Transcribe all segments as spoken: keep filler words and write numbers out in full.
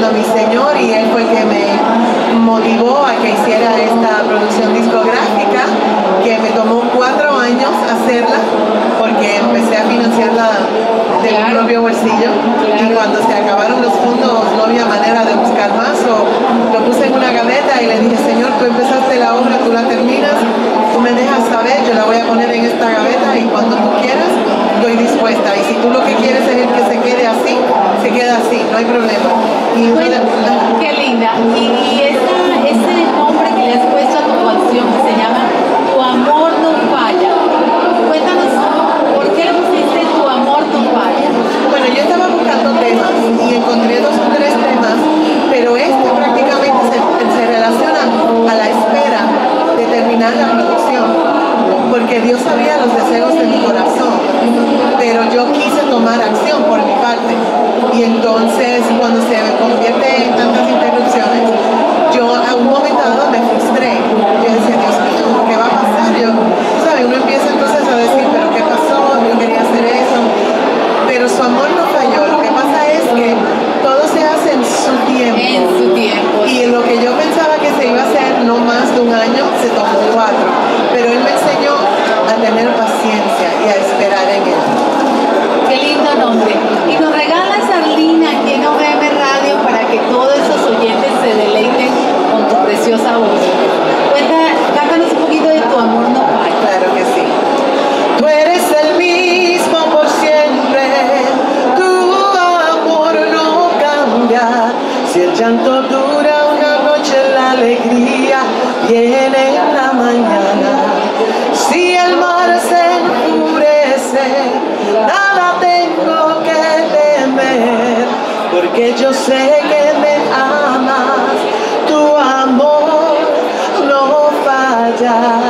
a mi Señor y Él fue el que me motivó a que hiciera esta producción discográfica, que me tomó cuatro años hacerla, porque empecé a financiarla de mi propio bolsillo, y cuando se acabaron los fondos no había manera de buscar más, o lo puse en una gaveta y le dije, Señor, tú empezaste la obra, tú la terminas, tú me dejas saber, yo la voy a poner en esta gaveta y cuando tú quieras, estoy dispuesta. Y si tú lo que quieres es el que se quede así, se queda así, no hay problema. Y bueno, de... qué linda. Y, y esa, ese nombre que le has puesto a tu canción que se llama Tu amor no falla. Cuéntanos, ¿por qué le pusiste Tu amor no falla? Bueno, yo estaba buscando temas y encontré dos o tres temas, pero este prácticamente se, se relaciona a la espera de terminar la producción, porque Dios sabía los deseos de mi corazón, pero yo quise tomar acción por mi parte, y entonces cuando se convierte en tantas interrupciones, yo a un momento dado me frustré. Yo decía, Dios mío, ¿qué va a pasar? Yo, ¿sabes? Uno empieza entonces a decir, ¿pero qué pasó? Yo quería hacer eso, pero su amor no falló. Lo que pasa es que todo se hace en su tiempo. En su tiempo. Y lo que yo pensaba que se iba a hacer no más de un año, se tomó cuatro. Pero Él me enseñó a tener paciencia y a esperar en Él. Qué lindo nombre. Y nos regalas, Arlene, aquí en O V M Radio para que todos esos oyentes se deleiten con tu preciosa voz. Cuenta, cántanos un poquito de Tu amor no falla. Claro que sí. Tú eres el mismo por siempre, tu amor no cambia. Si el llanto dura una noche, la alegría viene en la mañana. Si el mar se enfurece, nada tengo que temer, porque yo sé que me amas, tu amor no falla.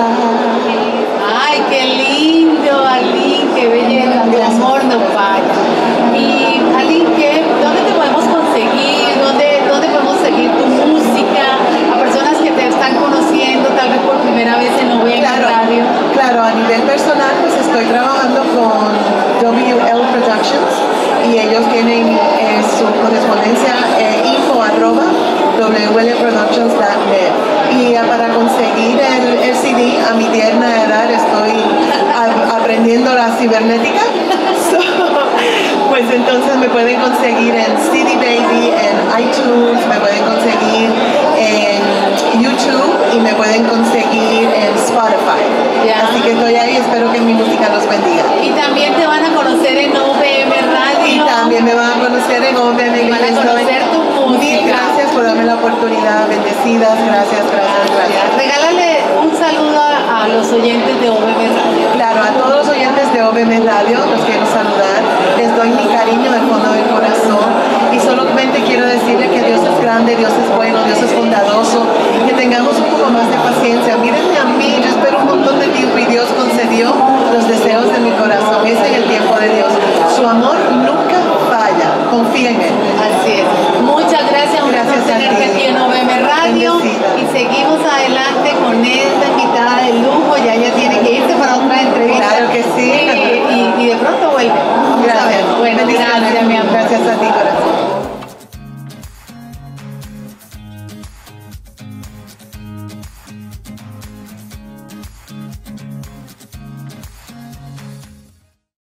Ay, qué lindo, Arlene, qué belleza, Tu amor no falla. Y Arlene, ¿qué, ¿dónde te podemos conseguir? ¿Dónde, ¿Dónde podemos seguir tu música? A personas que te están conociendo tal vez por primera vez en O V M Claro, Radio. claro, a nivel personal pues estoy trabajando con W L Productions y ellos tienen eh, su correspondencia eh, info arroba w l productions punto net, y eh, para conseguir el, el C D a mi tierna edad estoy a, aprendiendo la cibernética. So, pues entonces me pueden conseguir en C D Baby, en iTunes, me pueden conseguir en YouTube y me pueden conseguir en Spotify. Ya. Así que estoy ahí, espero que mi música los bendiga. Y también te van a conocer en O V M Radio. Y también me van a conocer en O V M. Van a conocer tu música. Mil gracias por darme la oportunidad, bendecidas, gracias, gracias, gracias. Regálale un saludo a, a los oyentes de O V M Radio. Claro, a todos los oyentes de O V M Radio los quiero saludar, les doy mi cariño del fondo del corazón y solamente quiero decirles que Dios es grande, Dios es bueno, Dios es bondadoso, que tengamos un poco más de paciencia. Mírenme a mí, yo espero un montón de tiempo y Dios concedió